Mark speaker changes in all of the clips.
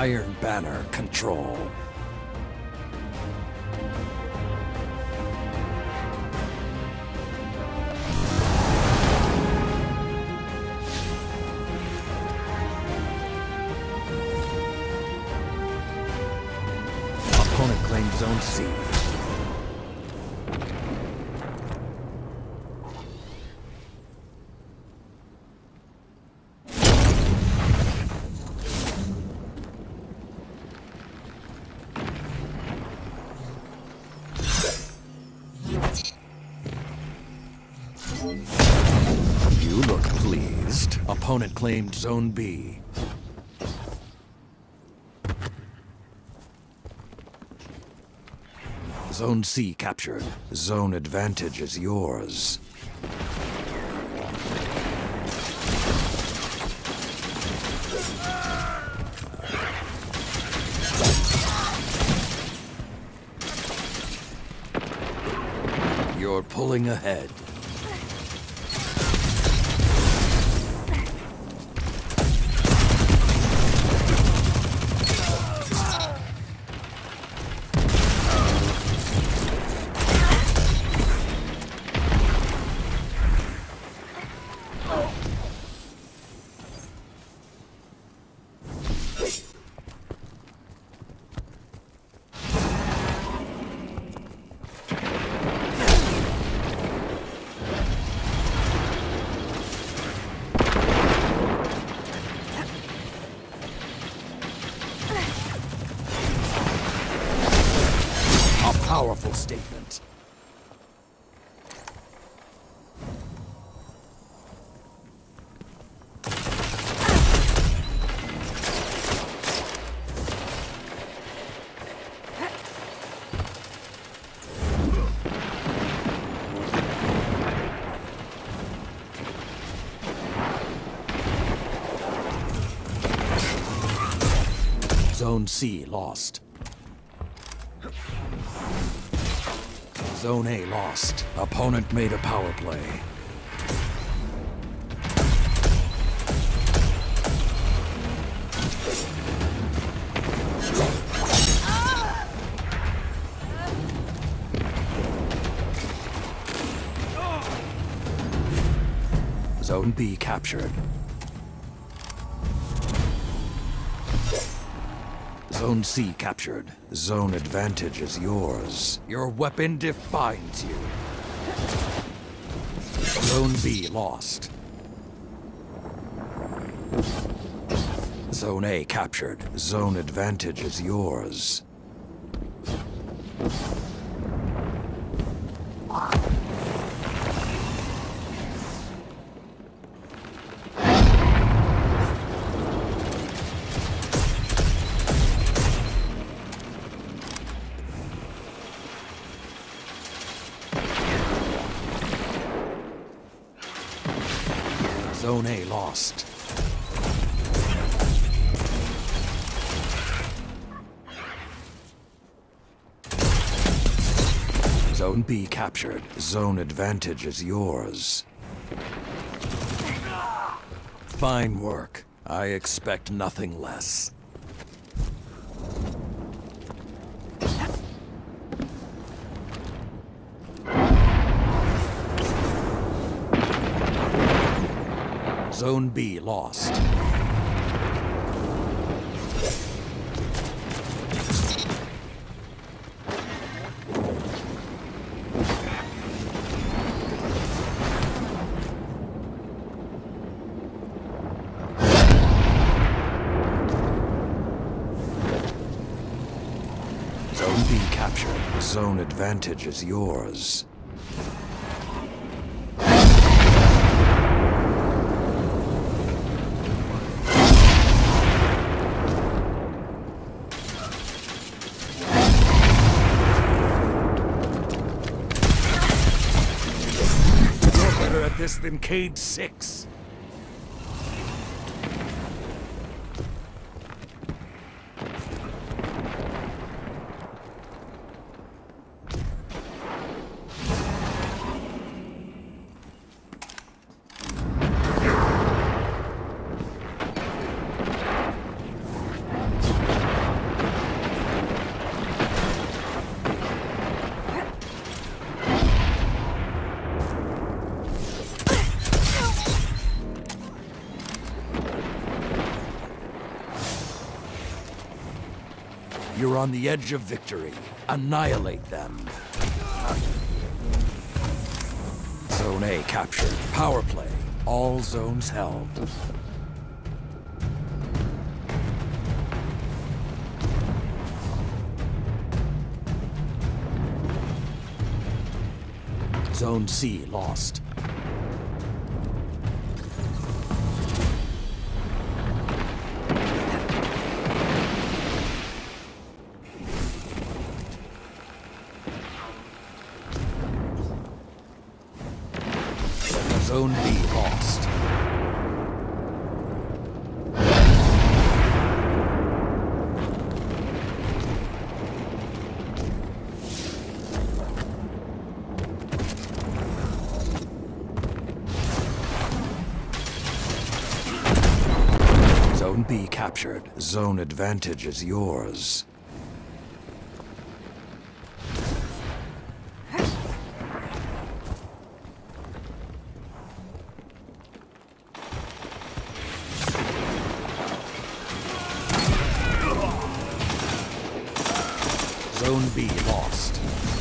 Speaker 1: Iron Banner control. Opponent claims Zone C. You look pleased. Opponent claimed Zone B. Zone C captured. Zone advantage is yours. You're pulling ahead. Powerful statement. Zone C lost. Zone A lost. Opponent made a power play. Zone B captured. Zone C captured. Zone advantage is yours. Your weapon defines you. Zone B lost. Zone A captured. Zone advantage is yours. Zone A lost. Zone B captured. Zone advantage is yours. Fine work. I expect nothing less. Zone B lost. Zone B captured. Zone advantage is yours. This than Cade 6. on the edge of victory. Annihilate them. Zone A captured. Power play. All zones held. Zone C lost. Zone B lost. Zone B captured. Zone advantage is yours. Zone B lost.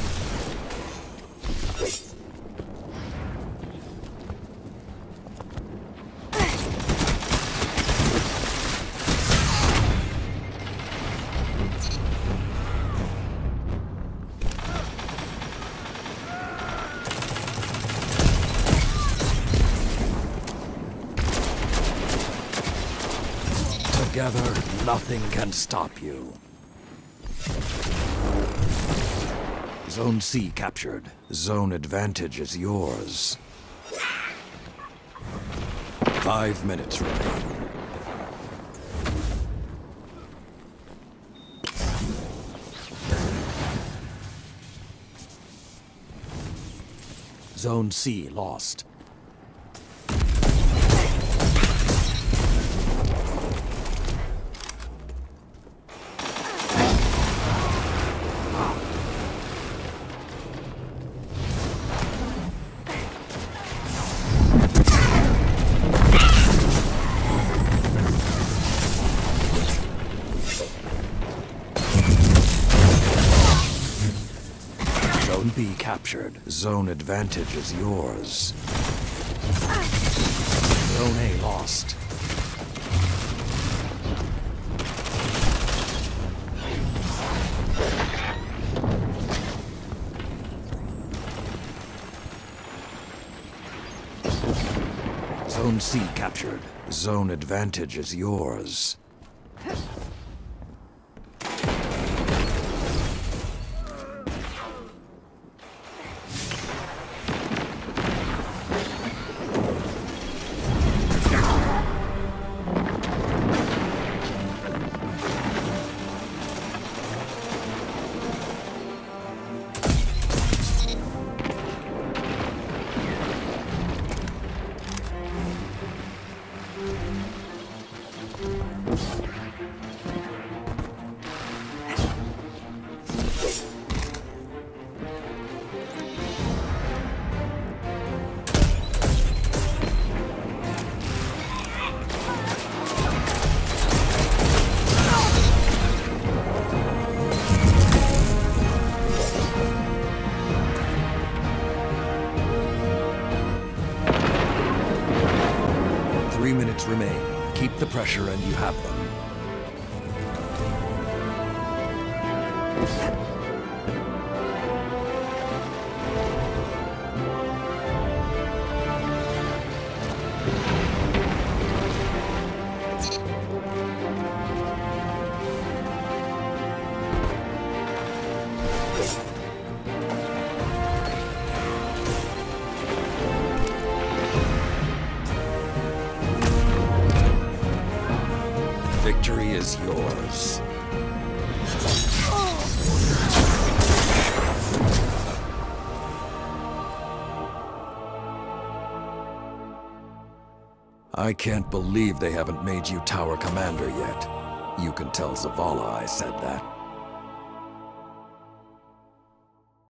Speaker 1: Together, nothing can stop you. Zone C captured. Zone advantage is yours. 5 minutes remain. Zone C lost. Zone B captured. Zone advantage is yours. Zone A lost. Zone C captured. Zone advantage is yours. Remain. Keep the pressure and you have them. Victory is yours. I can't believe they haven't made you Tower Commander yet. You can tell Zavala I said that.